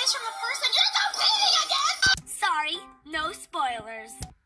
from a person, you're competing again! Sorry, no spoilers.